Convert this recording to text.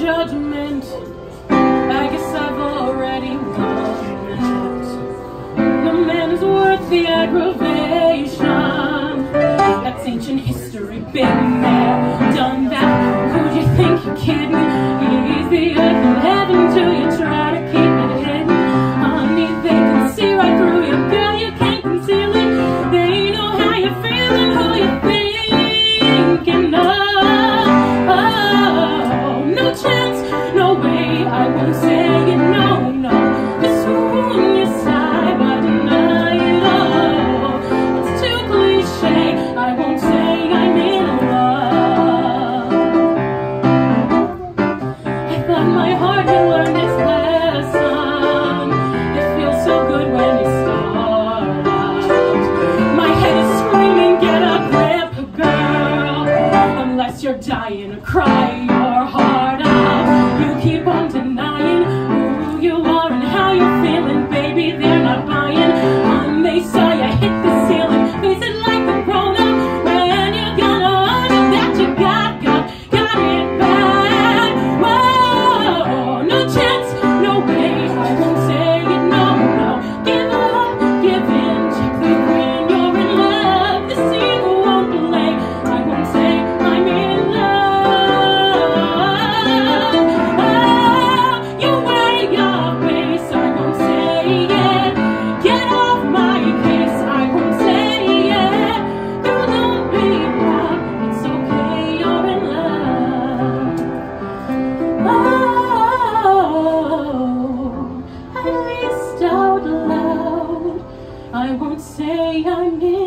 judgment. I guess I've already won that. The man's worth the aggravation. That's ancient history, been there, done that. Who do you think you're kidding? He's the earth and heaven till you try to keep it hidden. Honey, they can see right through you, girl, you can't conceal it. They know how you're feeling, who you're thinking of. Oh, no chance, no way, I won't say it, no, no. This wound you sigh, but deny it all. It's too cliche, I won't say I'm in love. I thought my heart had learned its lesson. It feels so good when you start out. My head is screaming, get a grip, girl. Unless you're dying to cry your heart out. You keep on denying who you are and how you're feeling, baby, they're not buying. When they saw you hit the ceiling, face it like a grown-up. When you're gonna own it that you got it back. Whoa, no chance, no way, I won't say it, no, no. Give up, give in, check the grin, you're in love. The scene won't play, I won't say I'm in love. Oh, you wear your face, I won't say it. Get off my case, I won't say it. Girl, don't be proud, it's okay, you're in love. Oh, at least out loud, I won't say I'm in